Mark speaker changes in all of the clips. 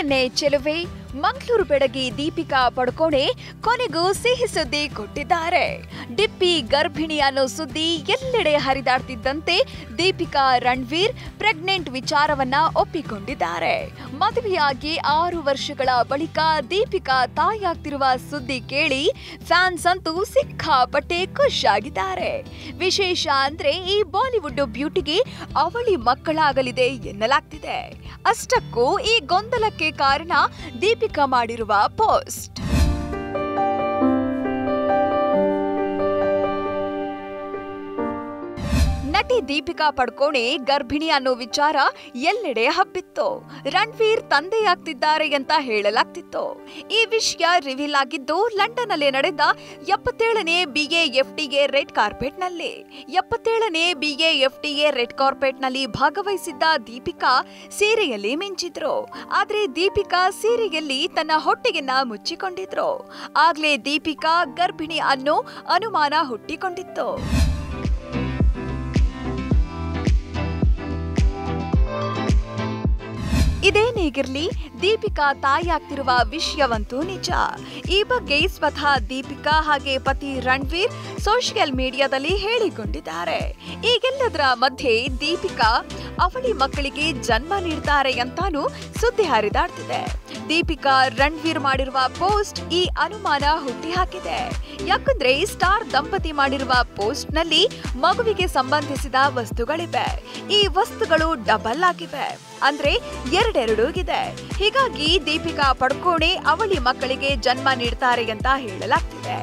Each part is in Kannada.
Speaker 1: ಸಿಹಿಯನ್ನೇ ಚೆಲುವೆ ಮಂಗಳೂರು ಬೆಡಗಿ ದೀಪಿಕಾ ಪಡುಕೋಣೆ ಕೊನೆಗೂ ಸಿಹಿ ಸುದ್ದಿ ಕೊಟ್ಟಿದ್ದಾರೆ. ಡಿಪ್ಪಿ ಗರ್ಭಿಣಿ ಅನ್ನೋ ಸುದ್ದಿ ಎಲ್ಲೆಡೆ ಹರಿದಾಡ್ತಿದ್ದಂತೆ ದೀಪಿಕಾ ರಣವೀರ್ ಪ್ರೆಗ್ನೆಂಟ್ ವಿಚಾರವನ್ನ ಒಪ್ಪಿಕೊಂಡಿದ್ದಾರೆ. ಮದುವೆಯಾಗಿ 6 ವರ್ಷಗಳ ಬಳಿಕ ದೀಪಿಕಾ ತಾಯಿಯಾಗ್ತಿರುವ ಸುದ್ದಿ ಕೇಳಿ ಫ್ಯಾನ್ಸ್ ಅಂತೂ ಸಿಕ್ಕಾಪಟ್ಟೆ ಖುಷಿಯಾಗಿದ್ದಾರೆ. ವಿಶೇಷ ಅಂದ್ರೆ ಈ ಬಾಲಿವುಡ್ ಬ್ಯೂಟಿಗೆ ಅವಳಿ ಮಕ್ಕಳಾಗಲಿದೆ ಎನ್ನಲಾಗ್ತಿದೆ. ಅಷ್ಟಕ್ಕೂ ಈ ಗೊಂದಲಕ್ಕೆ ಕಾರಣ ದೀಪಿಕಾ ಮಾಡಿರುವ ಪೋಸ್ಟ್. ನಟಿ ದೀಪಿಕಾ ಪಡುಕೋಣೆ ಗರ್ಭಿಣಿ ಅನ್ನೋ ವಿಚಾರ ಎಲ್ಲೆಡೆ ಹಬ್ಬಿತ್ತು. ರಣವೀರ್ ತಂದೆಯಾಗ್ತಿದ್ದಾರೆ ಅಂತ ಹೇಳಲಾಗ್ತಿತ್ತು. ಈ ವಿಷಯ ರಿವೀಲ್ ಆಗಿದ್ದು ಲಂಡನ್ನಲ್ಲಿ ನಡೆದ 77ನೇ BAFTA ರೆಡ್ ಕಾರ್ಪೆಟ್ನಲ್ಲಿ. 77ನೇ BAFTA ರೆಡ್ ಕಾರ್ಪೆಟ್ನಲ್ಲಿ ಭಾಗವಹಿಸಿದ್ದ ದೀಪಿಕಾ ಸೀರೆಯಲ್ಲಿ ಮಿಂಚಿದ್ರು. ಆದ್ರೆ ದೀಪಿಕಾ ಸೀರೆಯಲ್ಲಿ ತನ್ನ ಹೊಟ್ಟೆಯನ್ನ ಮುಚ್ಚಿಕೊಂಡಿದ್ರು. ಆಗ್ಲೇ ದೀಪಿಕಾ ಗರ್ಭಿಣಿ ಅನ್ನೋ ಅನುಮಾನ ಹುಟ್ಟಿಕೊಂಡಿತ್ತು. ಇದೇನೇಗಿರ್ಲಿ ದೀಪಿಕಾ ತಾಯಿಯಾಗ್ತಿರುವ ವಿಷಯವಂತೂ ನಿಜ. ಈ ಬಗ್ಗೆ ಸ್ವತಃ ದೀಪಿಕಾ ಹಾಗೆ ಪತಿ ರಣವೀರ್ ಸೋಷಿಯಲ್ ಮೀಡಿಯಾದಲ್ಲಿ ಹೇಳಿಕೊಂಡಿದ್ದಾರೆ. ಈಗೆಲ್ಲದರ ಮಧ್ಯೆ ದೀಪಿಕಾ ಅವಳಿ ಮಕ್ಕಳಿಗೆ ಜನ್ಮ ನೀಡ್ತಾರೆ ಅಂತಾನೂ ಸುದ್ದಿ ಹರಿದಾಡ್ತಿದೆ. ದೀಪಿಕಾ ರಣವೀರ್ ಮಾಡಿರುವ ಪೋಸ್ಟ್ ಈ ಅನುಮಾನ ಹುಟ್ಟಿಹಾಕಿದೆ. ಯಾಕಂದ್ರೆ ಸ್ಟಾರ್ ದಂಪತಿ ಮಾಡಿರುವ ಪೋಸ್ಟ್ ನಲ್ಲಿ ಮಗುವಿಗೆ ಸಂಬಂಧಿಸಿದ ವಸ್ತುಗಳಿವೆ. ಈ ವಸ್ತುಗಳು ಡಬಲ್ ಆಗಿವೆ, ಅಂದ್ರೆ ಎರಡೆರಡೂಗಿದೆ. ಹೀಗಾಗಿ ದೀಪಿಕಾ ಪಡುಕೋಣೆ ಅವಳಿ ಮಕ್ಕಳಿಗೆ ಜನ್ಮ ನೀಡ್ತಾರೆ ಅಂತ ಹೇಳಲಾಗ್ತಿದೆ.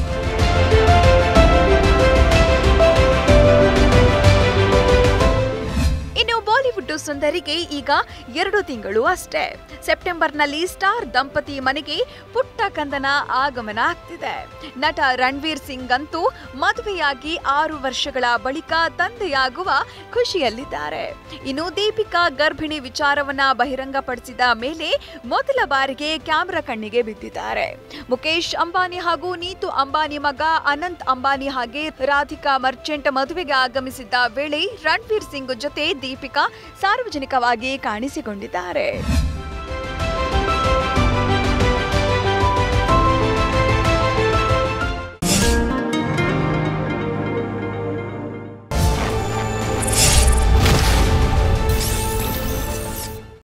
Speaker 1: ಇನ್ನು ಬಾಲಿವುಡ್ ಸುಂದರಿಗೆ ಈಗ 2 ತಿಂಗಳು ಅಷ್ಟೇ. ಸೆಪ್ಟೆಂಬರ್ನಲ್ಲಿ ಸ್ಟಾರ್ ದಂಪತಿ ಮನೆಗೆ ಪುಟ್ಟ ಕಂದನ ಆಗಮನ ಆಗ್ತಿದೆ. ನಟ ರಣವೀರ್ ಸಿಂಗ್ ಅಂತೂ ಮದುವೆಯಾಗಿ 6 ವರ್ಷಗಳ ಬಳಿಕ ತಂದೆಯಾಗುವ ಖುಷಿಯಲ್ಲಿದ್ದಾರೆ. ಇನ್ನು ದೀಪಿಕಾ ಗರ್ಭಿಣಿ ವಿಚಾರವನ್ನ ಬಹಿರಂಗಪಡಿಸಿದ ಮೇಲೆ ಮೊದಲ ಬಾರಿಗೆ ಕ್ಯಾಮೆರಾ ಕಣ್ಣಿಗೆ ಬಿದ್ದಿದ್ದಾರೆ. ಮುಖೇಶ್ ಅಂಬಾನಿ ಹಾಗೂ ನೀತು ಅಂಬಾನಿ ಮಗ ಅನಂತ್ ಅಂಬಾನಿ ಹಾಗೆ ರಾಧಿಕಾ ಮರ್ಚೆಂಟ್ ಮದುವೆಗೆ ಆಗಮಿಸಿದ್ದ ವೇಳೆ ರಣವೀರ್ ಸಿಂಗ್ ಜೊತೆ ದೀಪಿಕಾ ಸಾರ್ವಜನಿಕವಾಗಿ ಕಾಣಿಸಿಕೊಂಡಿದ್ದಾರೆ.